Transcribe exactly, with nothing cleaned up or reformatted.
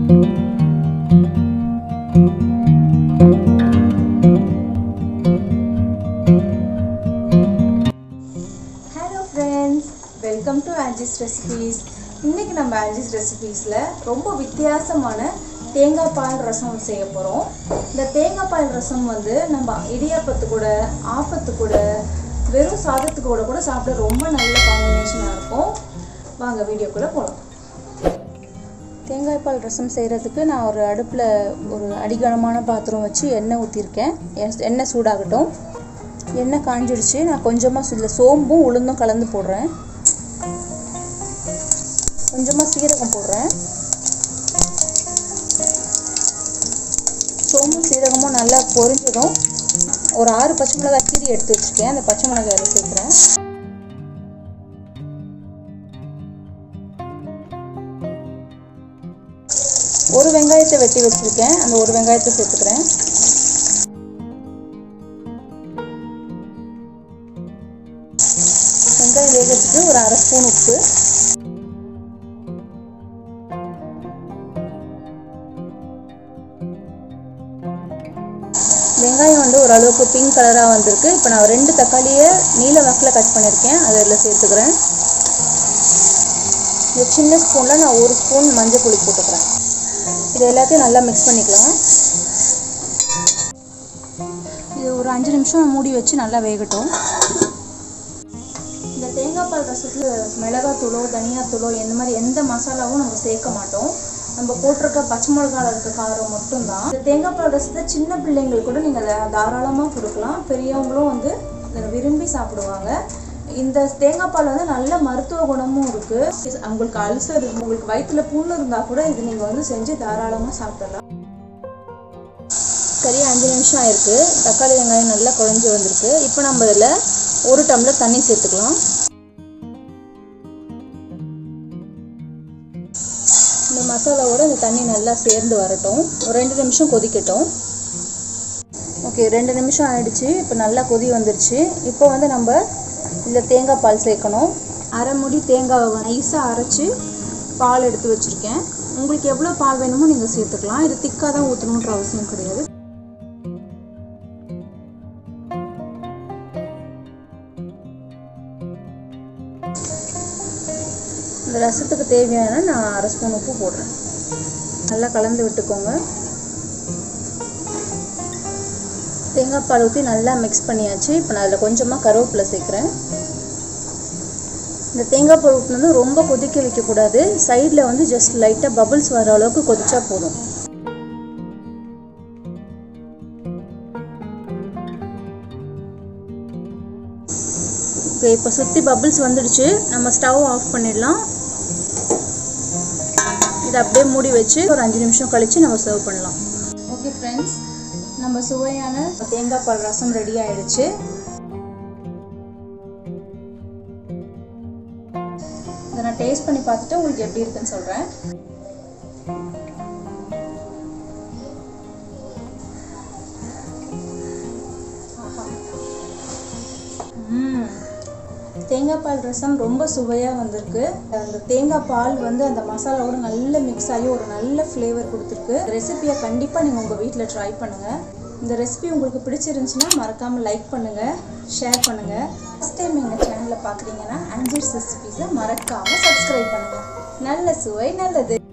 Welcome to ஆன்ஜிஸ் recipes. இன்றைக்கி நம்ம ஆன்ஜிஸ் ரெசிபீஸில் ரொம்ப வித்தியாசமான தேங்காய் பால் ரசம் செய்ய போகிறோம். இந்த தேங்காய் பால் ரசம் வந்து நம்ம இடியாப்பத்து கூட, ஆப்பத்து கூட, வெறும் சாதத்துக்கு கூட கூட சாப்பிட ரொம்ப நல்ல காம்பினேஷனாக இருக்கும். வாங்க வீடியோக்குள்ளே போகலாம். தேங்காய் பால் ரசம் செய்கிறதுக்கு நான் ஒரு அடுப்பில் ஒரு அடிகனமான பாத்திரம் வச்சு எண்ணெய் ஊற்றிருக்கேன். எண்ணெய் சூடாகட்டும். எண்ணெய் காஞ்சிடுச்சு. நான் கொஞ்சமாக இதில் சோம்பும் உளுந்தும் கலந்து போடுறேன். கொஞ்சமாக சீரகம் போடுறேன். சோம்பும் சீரகமும் நல்லா பொரிஞ்சதும் ஒரு ஆறு பச்சை மிளகாய் கீரி எடுத்து வச்சுருக்கேன். அந்த பச்சை மிளகாய் அதில் சேர்க்குறேன். ஒரு வெங்காயத்தை வெட்டி வச்சுருக்கேன். அந்த ஒரு வெங்காயத்தை சேர்த்துக்கிறேன். வெங்காயம் வேகிறதுக்கு ஒரு அரை ஸ்பூன் உப்பு, வெங்காயம் வந்து ஓரளவுக்கு பிங்க் கலராக வந்திருக்கு. இப்போ நான் ரெண்டு தக்காளியை நீல வாக்கில் கட் பண்ணியிருக்கேன். அதை இதில் சேர்த்துக்கிறேன். இந்த சின்ன ஸ்பூனில் நான் ஒரு ஸ்பூன் மஞ்சள் பொடி போட்டுக்கிறேன். இது எல்லாத்தையும் நல்லா மிக்ஸ் பண்ணிக்கலாம். இது ஒரு அஞ்சு நிமிஷம் மூடி வச்சு நல்லா வேகட்டும். இந்த தேங்காய் பால் ரசத்தில் மிளகாத்தூளோ தனியாத்தூளோ இந்த மாதிரி எந்த மசாலாவும் நம்ம சேர்க்க மாட்டோம். நம்ம போட்டிருக்க பச்சை மிளகாவில் இருக்க காரம் மட்டும்தான். இந்த தேங்காய் பால் ரசத்தை சின்ன பிள்ளைங்களுக்கு கூட நீங்கள் அதை தாராளமாக கொடுக்கலாம். பெரியவங்களும் வந்து அதை விரும்பி சாப்பிடுவாங்க. இந்த தேங்காய் பால் வந்து நல்ல மருத்துவ குணமும் இருக்குது. உங்களுக்கு அல்சர், உங்களுக்கு வயிற்றுல புண்ணு இருந்தால் கூட இது நீங்கள் வந்து செஞ்சு தாராளமாக சாப்பிடலாம். சரியாக அஞ்சு நிமிஷம் ஆயிருக்கு. தக்காளி வெங்காயம் நல்லா குழஞ்சி வந்திருக்கு. இப்போ நம்ம இதில் ஒரு டம்ளர் தண்ணி சேர்த்துக்கலாம். இந்த மசாலாவோட இந்த தண்ணி நல்லா சேர்ந்து வரட்டும். ஒரு ரெண்டு நிமிஷம் கொதிக்கட்டும். ஓகே, ரெண்டு நிமிஷம் ஆயிடுச்சு. இப்போ நல்லா கொதி வந்துருச்சு. இப்போ வந்து நம்ம இதில் தேங்காய் பால் சேர்க்கணும். அரை முடி தேங்காவை நைஸாக அரைச்சி பால் எடுத்து வச்சுருக்கேன். உங்களுக்கு எவ்வளோ பால் வேணுமோ நீங்கள் சேர்த்துக்கலாம். இது திக்காக தான் ஊற்றணுன்ற அவசியம் கிடையாது. இந்த ரசத்துக்கு தேவையான நான் அரை ஸ்பூன் உப்பு போடுறேன். நல்லா கலந்து விட்டுக்கோங்க. தேங்காய் பால் ஊற்றி நல்லா மிக்ஸ் பண்ணியாச்சு. இப்போ நான் அதில் கொஞ்சமாக கருவேப்பிலை சேர்க்குறேன். இந்த தேங்காய் பால் ஊற்றினது ரொம்ப கொதிக்க வைக்கக்கூடாது. சைடில் வந்து ஜஸ்ட் லைட்டாக பபிள்ஸ் வர அளவுக்கு கொதிச்சா போதும். ஓகே, இப்போ சுற்றி பபிள்ஸ் வந்துடுச்சு. நம்ம ஸ்டவ் ஆஃப் பண்ணிடலாம். இதை அப்படியே மூடி வச்சு ஒரு அஞ்சு நிமிஷம் கழித்து நம்ம சர்வ் பண்ணலாம். ஓகே ஃப்ரெண்ட்ஸ், நம்ம சுவையான தேங்காய் பால் ரசம் ரெடி ஆயிடுச்சு. இதை நான் டேஸ்ட் பண்ணி பார்த்துட்டு உங்களுக்கு எப்படி இருக்குன்னு சொல்கிறேன். தேங்காய் பால் ரசம் ரொம்ப சுவையாக வந்திருக்கு. அந்த தேங்காய் பால் வந்து அந்த மசாலாவோட நல்ல மிக்ஸ் ஆகி ஒரு நல்ல ஃப்ளேவர் கொடுத்துருக்கு. ரெசிபியை கண்டிப்பாக நீங்கள் உங்கள் வீட்டில் ட்ரை பண்ணுங்கள். இந்த ரெசிபி உங்களுக்கு பிடிச்சிருந்துச்சுன்னா மறக்காமல் லைக் பண்ணுங்கள், ஷேர் பண்ணுங்கள். ஃபஸ்ட் டைம் எங்கள் சேனலில் பார்க்குறீங்கன்னா ஆன்ஜிஸ் ரெசிபீஸை மறக்காமல் சப்ஸ்கிரைப் பண்ணுங்கள். நல்ல சுவை நல்லது.